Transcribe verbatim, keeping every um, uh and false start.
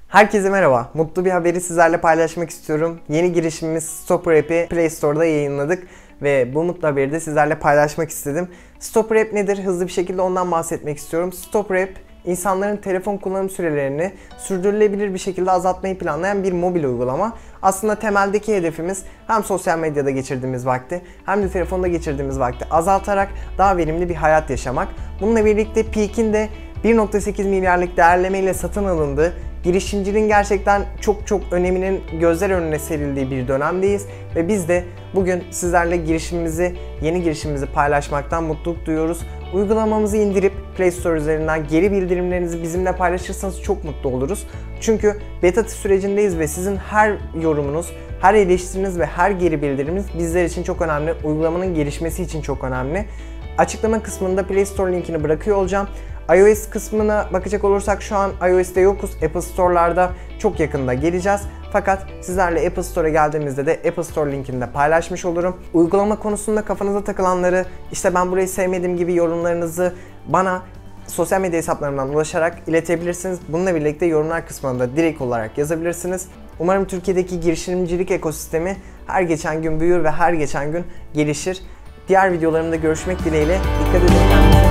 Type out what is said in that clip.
Herkese merhaba. Mutlu bir haberi sizlerle paylaşmak istiyorum. Yeni girişimimiz Stopper App'i Play Store'da yayınladık ve bu mutlu haberi de sizlerle paylaşmak istedim. Stopper App nedir? Hızlı bir şekilde ondan bahsetmek istiyorum. Stopper App, insanların telefon kullanım sürelerini sürdürülebilir bir şekilde azaltmayı planlayan bir mobil uygulama. Aslında temeldeki hedefimiz hem sosyal medyada geçirdiğimiz vakti hem de telefonda geçirdiğimiz vakti azaltarak daha verimli bir hayat yaşamak. Bununla birlikte Peak'in de bir nokta sekiz milyarlık değerlemeyle satın alındığı, girişimciliğin gerçekten çok çok öneminin gözler önüne serildiği bir dönemdeyiz ve biz de bugün sizlerle girişimimizi, yeni girişimimizi paylaşmaktan mutluluk duyuyoruz. Uygulamamızı indirip Play Store üzerinden geri bildirimlerinizi bizimle paylaşırsanız çok mutlu oluruz. Çünkü beta sürecindeyiz ve sizin her yorumunuz, her eleştiriniz ve her geri bildiriminiz bizler için çok önemli. Uygulamanın gelişmesi için çok önemli. Açıklama kısmında Play Store linkini bırakıyor olacağım. iOS kısmına bakacak olursak şu an iOS'te yokuz. Apple Store'larda çok yakında geleceğiz. Fakat sizlerle Apple Store'a geldiğimizde de Apple Store linkini de paylaşmış olurum. Uygulama konusunda kafanıza takılanları, işte ben burayı sevmediğim gibi yorumlarınızı bana sosyal medya hesaplarımdan ulaşarak iletebilirsiniz. Bununla birlikte yorumlar kısmında direkt olarak yazabilirsiniz. Umarım Türkiye'deki girişimcilik ekosistemi her geçen gün büyür ve her geçen gün gelişir. Diğer videolarımda görüşmek dileğiyle. Dikkat edin kendinize.